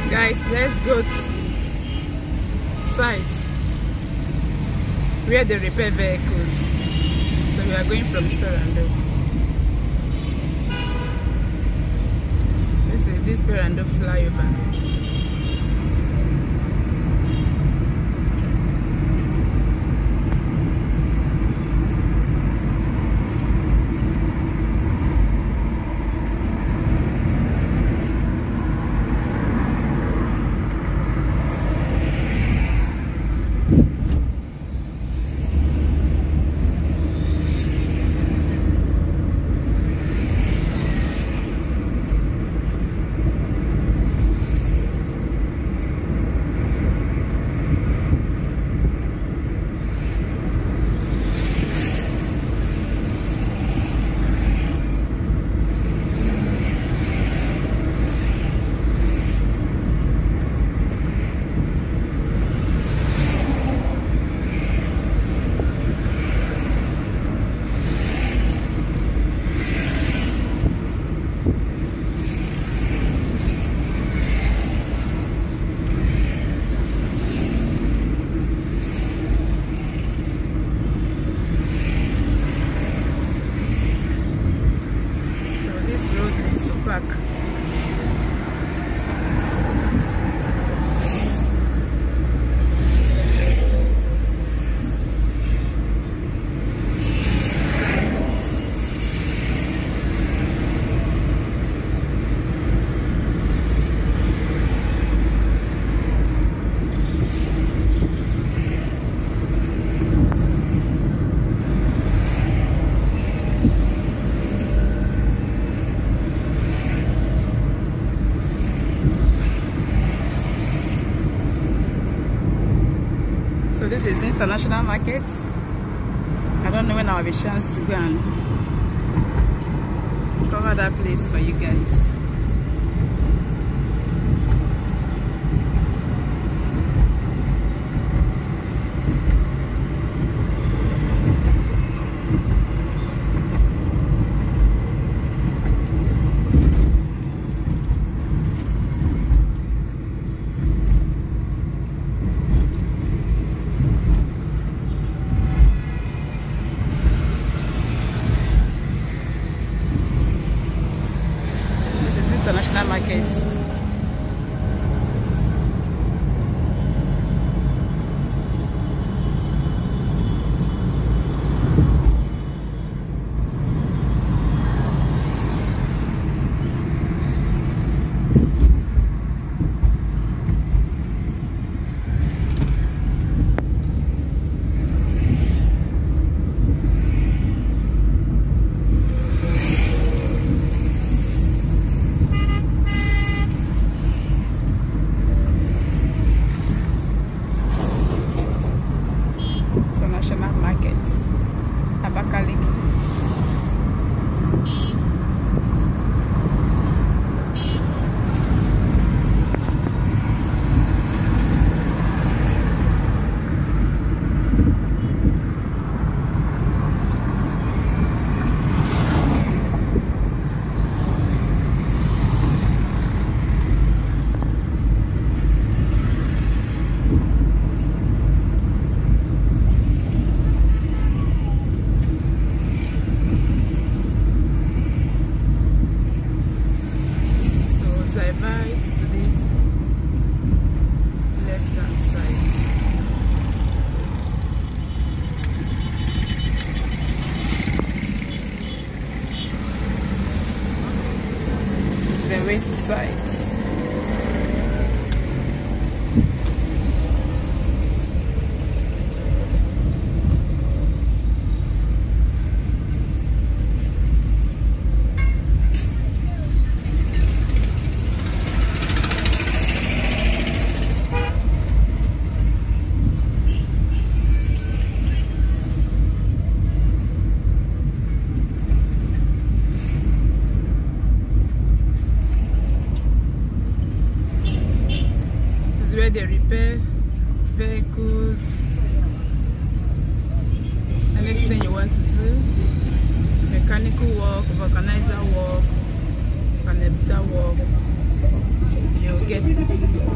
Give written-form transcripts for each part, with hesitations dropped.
Guys, let's go to site where they repair vehicles. So we are going from Sperando. This is this Sperando flyover. This is International Market. I don't know when I'll have a chance to go and cover that place for you guys. International Market. Way to sight. Where they repair vehicles, anything you want to do, mechanical work, vulcanizer work, connector work, you'll get it.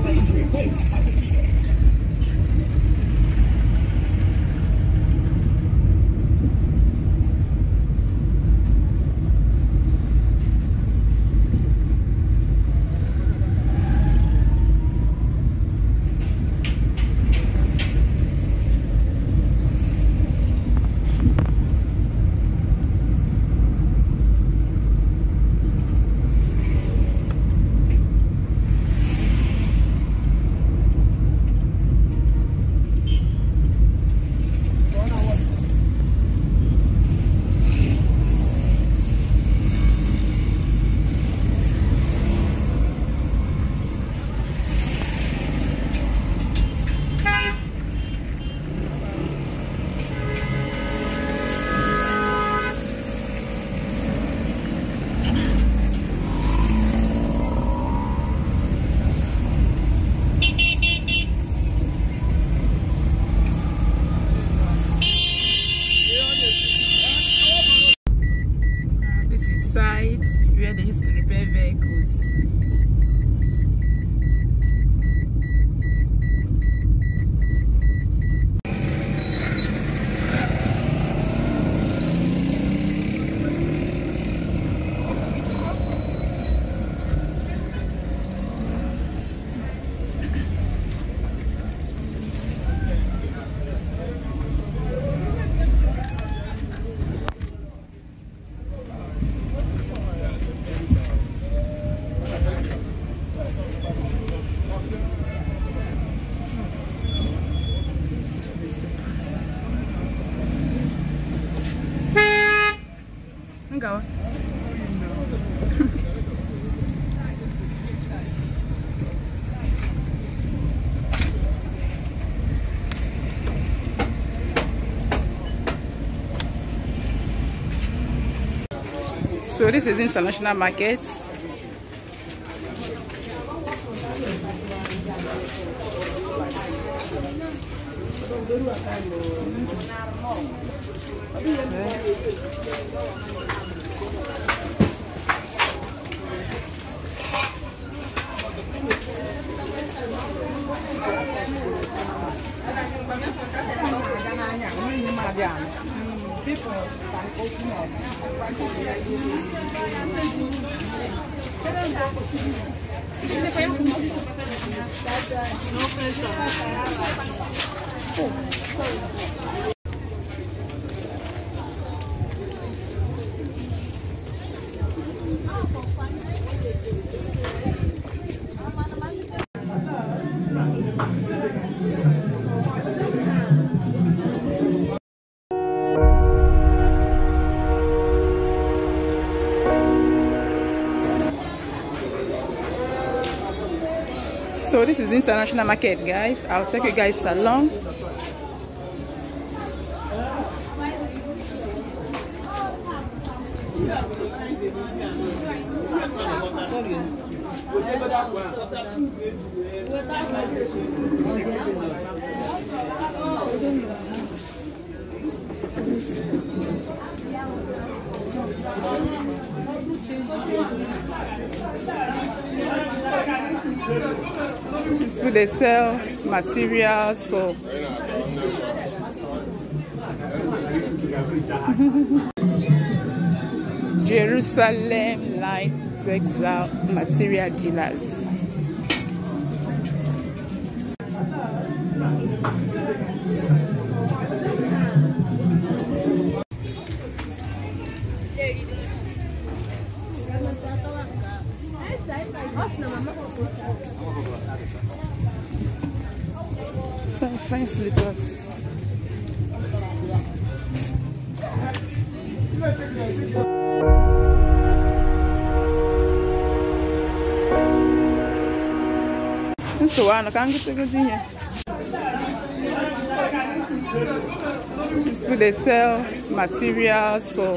So this is international market. So this is international market, guys. I'll take you guys along. This is where they sell materials for Jerusalem Light Textile Material Dealers. Fine slippers. So I can't get to go here. This is where they sell materials for